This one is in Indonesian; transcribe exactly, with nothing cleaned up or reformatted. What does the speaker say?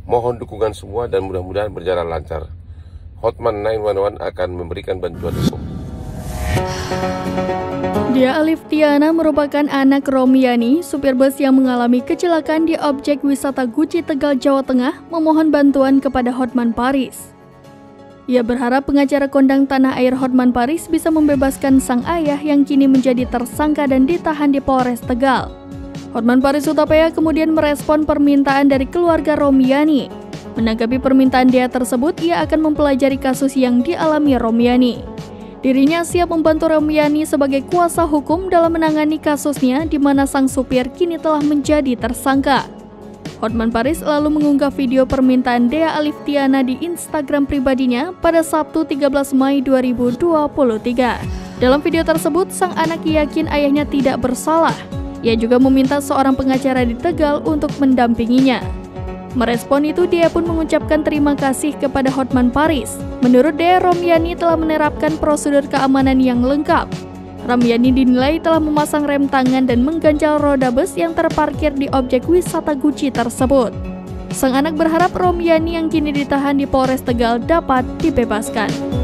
Mohon dukungan semua dan mudah-mudahan berjalan lancar. Hotman sembilan satu satu akan memberikan bantuan hukum. Dea Aliftiana merupakan anak Romiani, supir bus yang mengalami kecelakaan di objek wisata Guci Tegal, Jawa Tengah, memohon bantuan kepada Hotman Paris. Ia berharap pengacara kondang tanah air Hotman Paris bisa membebaskan sang ayah yang kini menjadi tersangka dan ditahan di Polres Tegal. Hotman Paris Hutapea kemudian merespon permintaan dari keluarga Romiani. Menanggapi permintaan Dea tersebut, ia akan mempelajari kasus yang dialami Romiani. Dirinya siap membantu Romiani sebagai kuasa hukum dalam menangani kasusnya di mana sang supir kini telah menjadi tersangka. Hotman Paris lalu mengunggah video permintaan Dea Aliftiana di Instagram pribadinya pada Sabtu tiga belas Mei dua ribu dua puluh tiga. Dalam video tersebut, sang anak yakin ayahnya tidak bersalah. Ia juga meminta seorang pengacara di Tegal untuk mendampinginya. Merespon itu, Dea pun mengucapkan terima kasih kepada Hotman Paris. Menurut Dea, Romiani telah menerapkan prosedur keamanan yang lengkap. Romiani dinilai telah memasang rem tangan dan mengganjal roda bus yang terparkir di objek wisata Guci tersebut. Sang anak berharap Romiani yang kini ditahan di Polres Tegal dapat dibebaskan.